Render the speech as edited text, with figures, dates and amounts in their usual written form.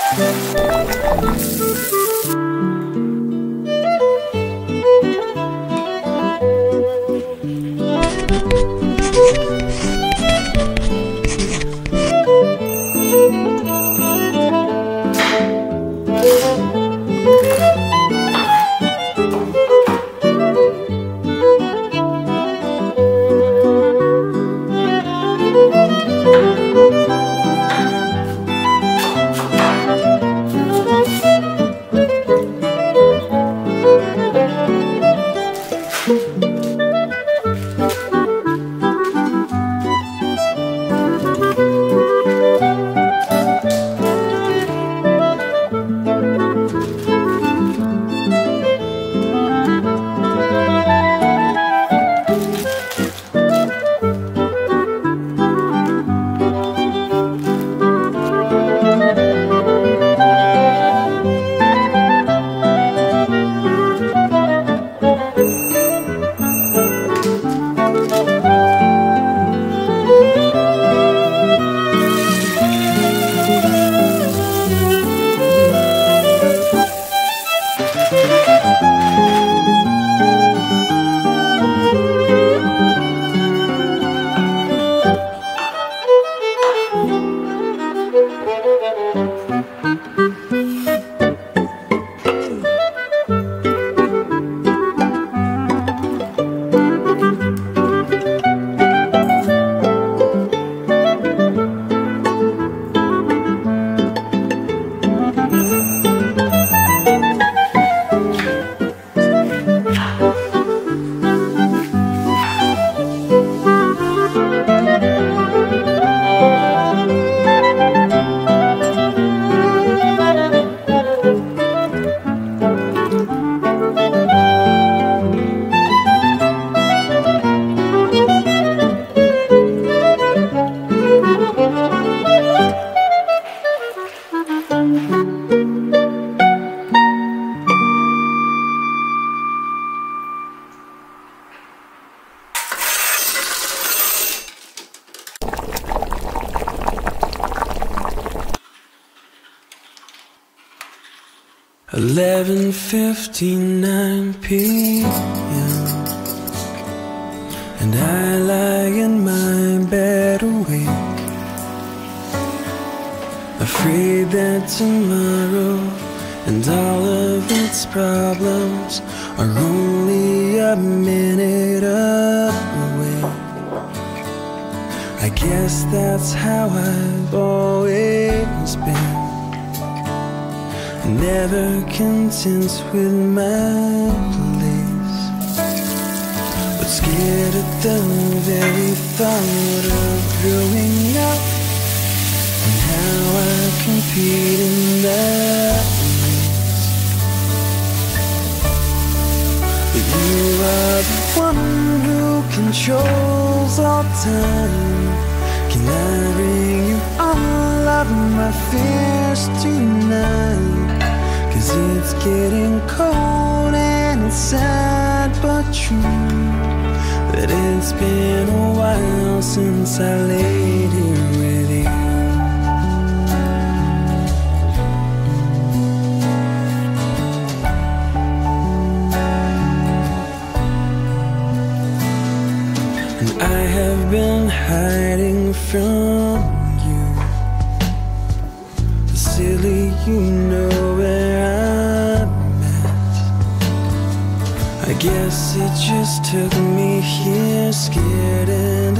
11:59 p.m. and I lie in my bed awake, afraid that tomorrow and all of its problems are only a minute away. I guess that's how I've always been, never content with my place, but scared at the very thought of growing up and how I compete in that race. But you are the one who controls all time. Can I bring you all of my fears tonight? 'Cause it's getting cold and it's sad but true that it's been a while since I laid here with you. And I have been hiding from you. Silly, you know where I'm at. I guess it just took me here, scared and